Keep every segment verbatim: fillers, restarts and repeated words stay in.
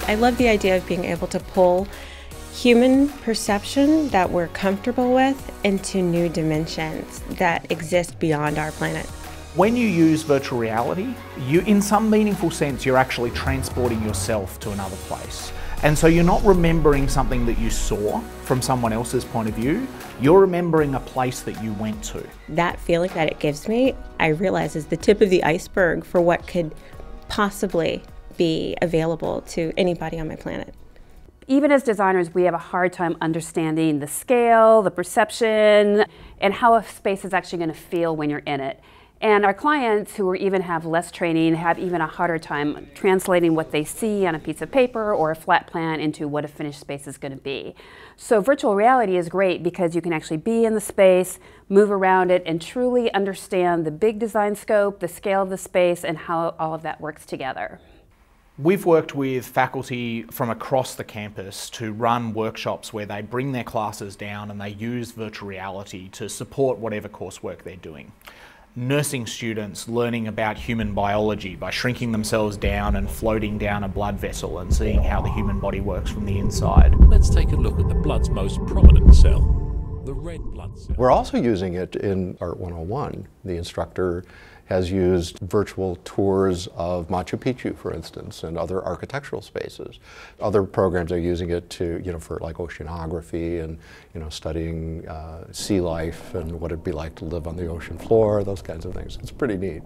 I love the idea of being able to pull human perception that we're comfortable with into new dimensions that exist beyond our planet. When you use virtual reality, you, in some meaningful sense, you're actually transporting yourself to another place. And so you're not remembering something that you saw from someone else's point of view, you're remembering a place that you went to. That feeling that it gives me, I realize is the tip of the iceberg for what could possibly be available to anybody on my planet. Even as designers, we have a hard time understanding the scale, the perception, and how a space is actually going to feel when you're in it. And our clients, who even have less training, have even a harder time translating what they see on a piece of paper or a flat plan into what a finished space is going to be. So virtual reality is great because you can actually be in the space, move around it, and truly understand the big design scope, the scale of the space, and how all of that works together. We've worked with faculty from across the campus to run workshops where they bring their classes down and they use virtual reality to support whatever coursework they're doing. Nursing students learning about human biology by shrinking themselves down and floating down a blood vessel and seeing how the human body works from the inside. Let's take a look at the blood's most prominent cell, the red blood cell. We're also using it in Art one oh one. The instructor has used virtual tours of Machu Picchu, for instance, and other architectural spaces. Other programs are using it to, you know, for like oceanography and, you know, studying uh, sea life and what it'd be like to live on the ocean floor, those kinds of things. It's pretty neat.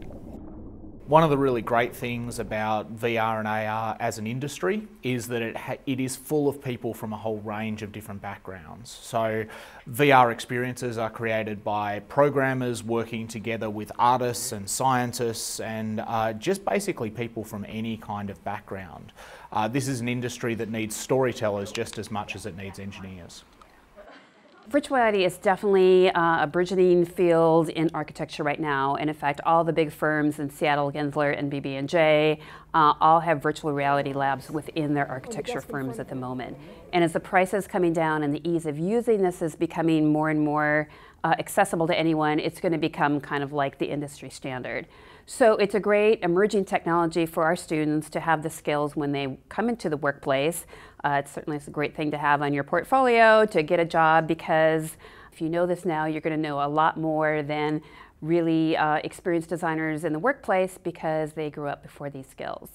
One of the really great things about V R and A R as an industry is that it, ha it is full of people from a whole range of different backgrounds. So V R experiences are created by programmers working together with artists and scientists and uh, just basically people from any kind of background. Uh, this is an industry that needs storytellers just as much as it needs engineers. Virtual reality is definitely uh, a burgeoning field in architecture right now, and in fact all the big firms in Seattle, Gensler, and B B and J uh, all have virtual reality labs within their architecture firms at the moment. And as the price is coming down and the ease of using this is becoming more and more uh, accessible to anyone, it's going to become kind of like the industry standard. So it's a great emerging technology for our students to have the skills when they come into the workplace. Uh, it certainly is a great thing to have on your portfolio to get a job, because if you know this now, you're going to know a lot more than really uh, experienced designers in the workplace because they grew up before these skills.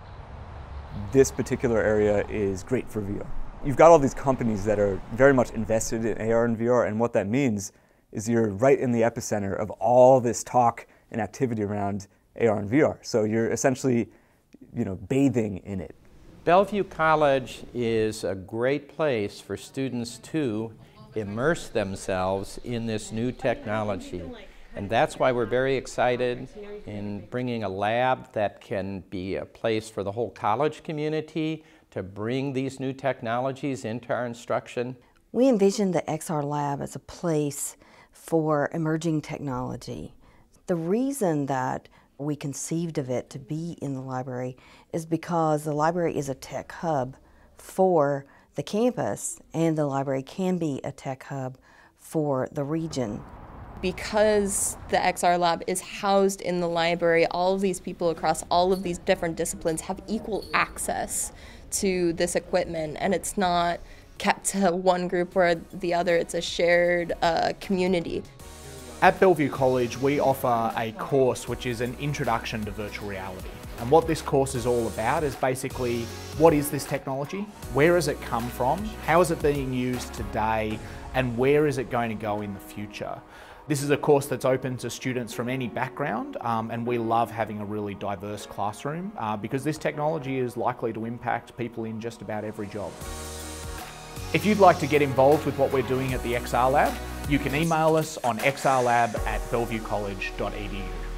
This particular area is great for V R. You've got all these companies that are very much invested in A R and V R, and what that means is you're right in the epicenter of all this talk and activity around A R and V R. So you're essentially, you know, bathing in it. Bellevue College is a great place for students to immerse themselves in this new technology. And that's why we're very excited in bringing a lab that can be a place for the whole college community to bring these new technologies into our instruction. We envision the X R Lab as a place for emerging technology. The reason that we conceived of it to be in the library is because the library is a tech hub for the campus, and the library can be a tech hub for the region. Because the X R Lab is housed in the library, all of these people across all of these different disciplines have equal access to this equipment, and it's not kept to one group or the other, it's a shared uh, community. At Bellevue College, we offer a course which is an introduction to virtual reality. And what this course is all about is basically, what is this technology? Where has it come from? How is it being used today? And where is it going to go in the future? This is a course that's open to students from any background, um, and we love having a really diverse classroom uh, because this technology is likely to impact people in just about every job. If you'd like to get involved with what we're doing at the X R Lab, you can email us on x r lab at bellevue college dot e d u.